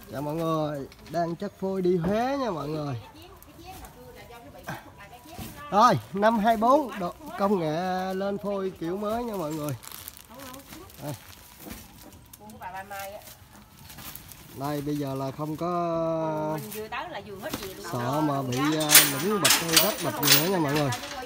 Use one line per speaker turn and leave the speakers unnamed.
Chào mọi người, đang chất phôi đi Huế nha mọi người. Rồi, năm 24 công nghệ lên phôi kiểu mới nha mọi người. Đây bây giờ là không có sợ mà bị lũng bịch hay rách bịch gì nữa nha mọi người.